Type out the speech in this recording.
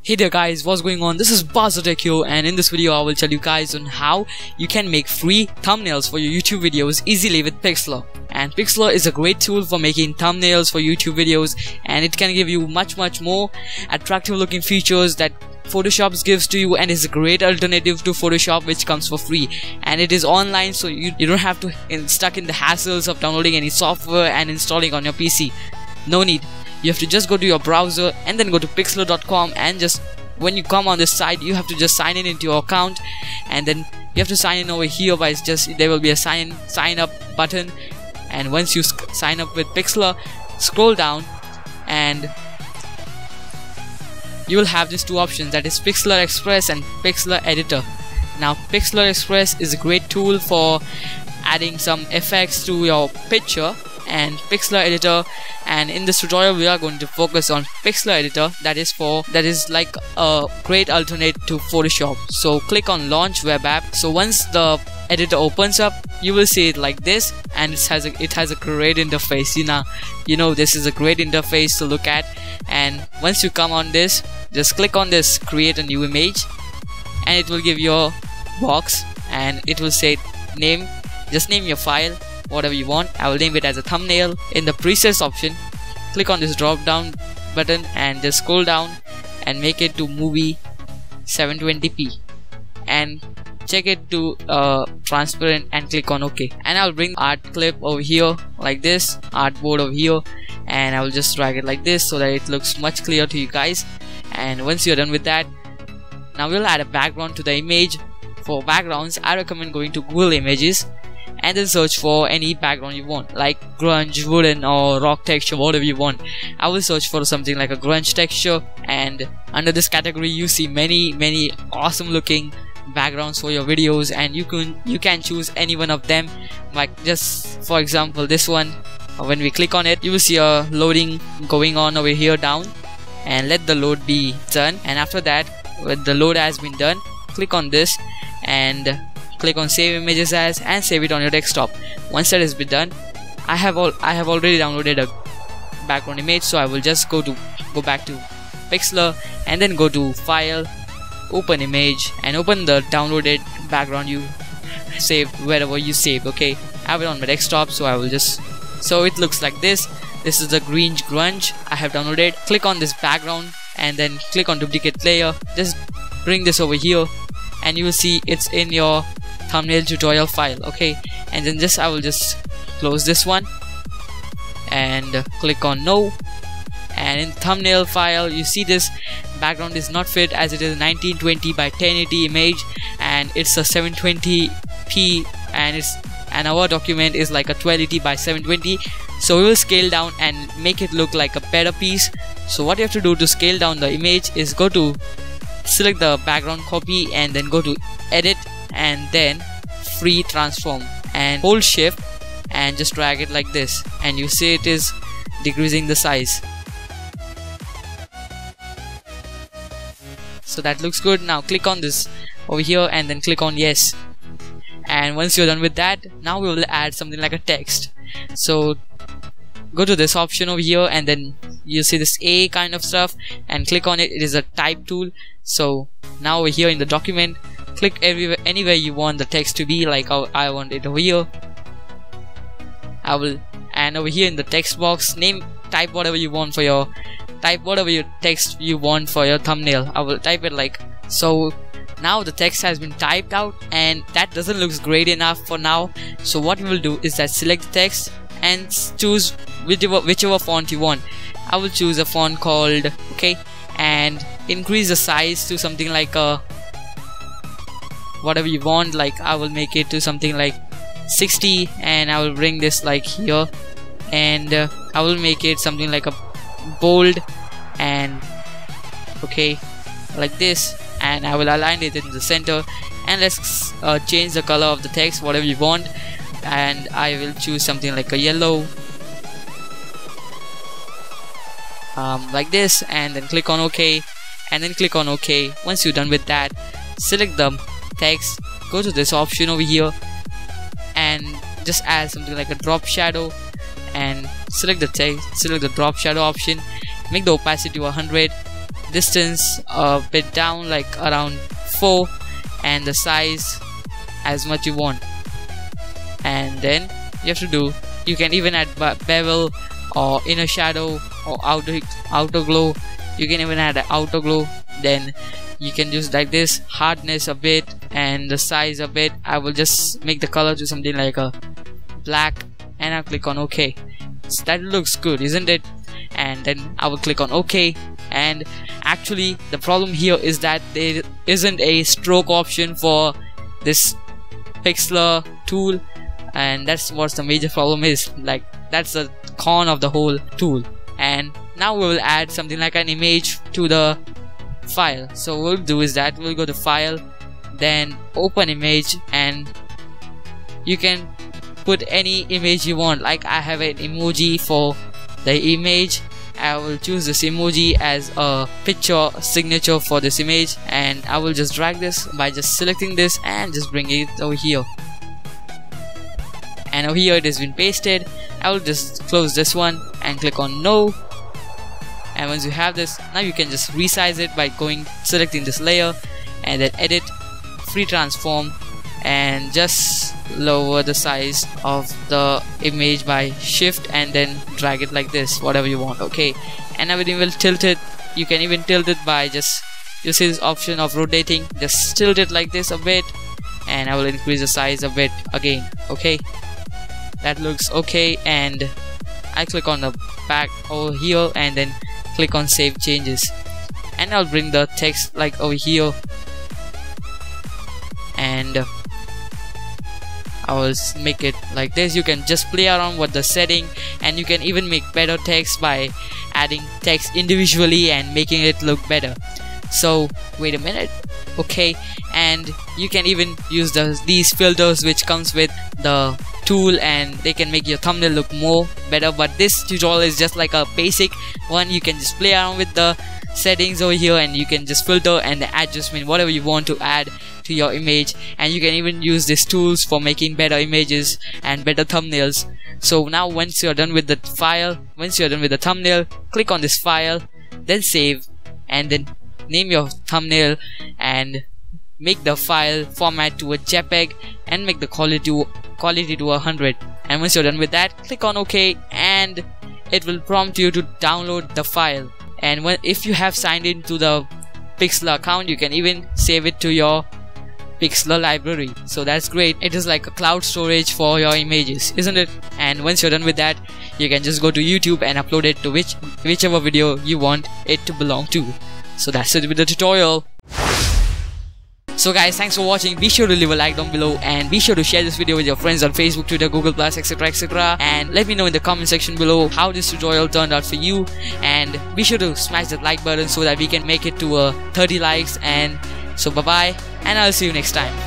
Hey there guys, what's going on? This is Buzzertech here, and in this video I will tell you guys on how you can make free thumbnails for your YouTube videos easily with Pixlr. And Pixlr is a great tool for making thumbnails for YouTube videos, and it can give you much more attractive looking features that Photoshop gives to you, and is a great alternative to Photoshop, which comes for free, and it is online, so you don't have to stuck in the hassles of downloading any software and installing on your PC. No need. You have to just go to your browser and then go to pixlr.com, and just when you come on this site you have to just sign in into your account, and then you have to sign in over here by there will be a sign up button, and once you sign up with Pixlr, scroll down and you will have these two options, that is Pixlr Express and Pixlr Editor. Now Pixlr Express is a great tool for adding some effects to your picture, and Pixlr Editor, and in this tutorial we are going to focus on Pixlr Editor, that is like a great alternate to Photoshop. So click on launch web app. So once the editor opens up, you will see it like this, and it has a great interface. You know this is a great interface to look at. And once you come on this, just click on this create a new image, and it will give you a box, and it will say just name your file whatever you want. I will name it as a thumbnail. In the presets option, click on this drop down button and just scroll down and make it to movie 720p, and check it to transparent and click on OK. And I'll bring art clip over here like this, artboard over here, and I will just drag it like this so that it looks much clearer to you guys. And once you're done with that, now we'll add a background to the image. For backgrounds, I recommend going to Google Images and then search for any background you want, like grunge, wooden or rock texture, whatever you want. I will search for something like a grunge texture, and under this category you see many awesome looking backgrounds for your videos, and you can choose any one of them. Like just for example this one, when we click on it you will see a loading going on over here down, and let the load be done. And after that, when the load has been done, click on this and click on save images as, and save it on your desktop. Once that has been done, I have already downloaded a background image, so I will just go back to Pixlr and then go to file, open image, and open the downloaded background you saved wherever you saved. Okay, I have it on my desktop, so so it looks like this. This is the grunge I have downloaded. Click on this background and then click on duplicate layer. Just bring this over here, and you will see it's in your thumbnail tutorial file. Okay, and then I will just close this one and click on no. And in thumbnail file you see this background is not fit, as it is a 1920 by 1080 image, and it's a 720p, and our document is like a 1280 by 720. So we will scale down and make it look like a better piece. So what you have to do to scale down the image is go to select the background copy, and then go to edit, and then free transform, and hold shift and just drag it like this, and you see it is decreasing the size. So that looks good. Now click on this over here and then click on yes. And once you're done with that, now we will add something like a text. So go to this option over here, and then you see this A kind of stuff, and click on it. It is a type tool. So now over here in the document, click anywhere you want the text to be, like I want it over here. And over here in the text box, type whatever you want for your text you want for your thumbnail. I will type it like so. Now the text has been typed out, and that doesn't look great enough for now. So what we will do is that select the text and choose whichever font you want. I will choose a font called OK, and increase the size to something like whatever you want. Like I will make it to something like 60, and I will bring this like here, and I will make it something like a bold, and okay, like this, and I will align it in the center. And let's change the color of the text whatever you want, and I will choose something like a yellow, like this, and then click on OK, and then click on OK. Once you're done with that, select the text, go to this option over here, and just add something like a drop shadow, and select the text, select the drop shadow option, make the opacity 100, distance a bit down, like around 4, and the size as much you want. And then you have to do, you can even add bevel or inner shadow or outer glow. You can even add an outer glow. Then you can use like this, hardness a bit and the size a bit. I will just make the color to something like a black, and I'll click on OK. So that looks good, isn't it? And then I will click on OK. And actually the problem here is that there isn't a stroke option for this Pixlr tool, and that's what the major problem is. Like, that's the con of the whole tool. And now we will add something like an image to the file. So what we'll do is that we'll go to file, then open image, and you can put any image you want. Like, I have an emoji for the image. I will choose this emoji as a picture signature for this image, and I will just drag this by just selecting this and just bring it over here. And over here it has been pasted. I will just close this one and click on no. And once you have this, now you can just resize it by selecting this layer and then edit, free transform, and just lower the size of the image by shift and then drag it like this, whatever you want. Okay, and everything will tilt it. You can even tilt it by just using this option of rotating. Just tilt it like this a bit, and I will increase the size a bit again. Okay, that looks okay. And I click on the back over here and then click on save changes, and I'll bring the text like over here, and I will make it like this. You can just play around with the setting, and you can even make better text by adding text individually and making it look better. So wait a minute. Okay, and you can even use these filters which comes with the tool, and they can make your thumbnail look more better. But this tutorial is just like a basic one. You can just play around with the settings over here, and you can just filter and adjustment whatever you want to add to your image. And you can even use these tools for making better images and better thumbnails. So now once you're done with the file, once you're done with the thumbnail, click on this file, then save, and then name your thumbnail and make the file format to a JPEG and make the quality to 100. And once you're done with that, click on OK, and it will prompt you to download the file. And if you have signed into the Pixlr account, you can even save it to your Pixlr library. So that's great. It is like a cloud storage for your images, isn't it? And once you're done with that, you can just go to YouTube and upload it to whichever video you want it to belong to. So that's it with the tutorial. So guys, thanks for watching. Be sure to leave a like down below, and be sure to share this video with your friends on Facebook, Twitter, Google+, etc, etc. And let me know in the comment section below how this tutorial turned out for you. And be sure to smash that like button so that we can make it to 30 likes. And so bye bye, and I'll see you next time.